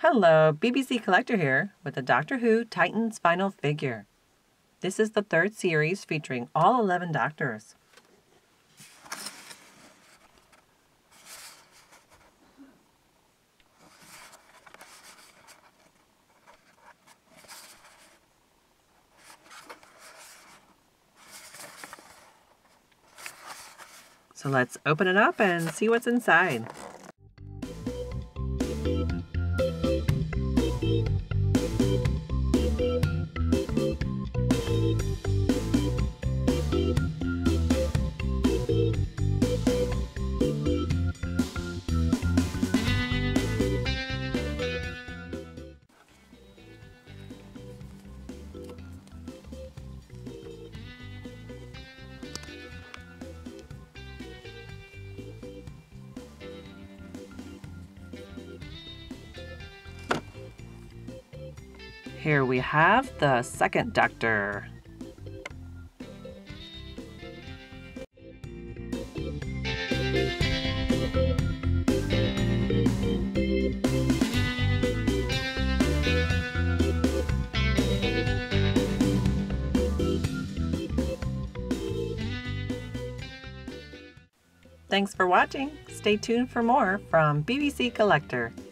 Hello, BBC Collector here with the Doctor Who Titan's final figure. This is the third series featuring all 11 Doctors. So let's open it up and see what's inside. Here we have the second Doctor. Thanks for watching. Stay tuned for more from BBC Collector.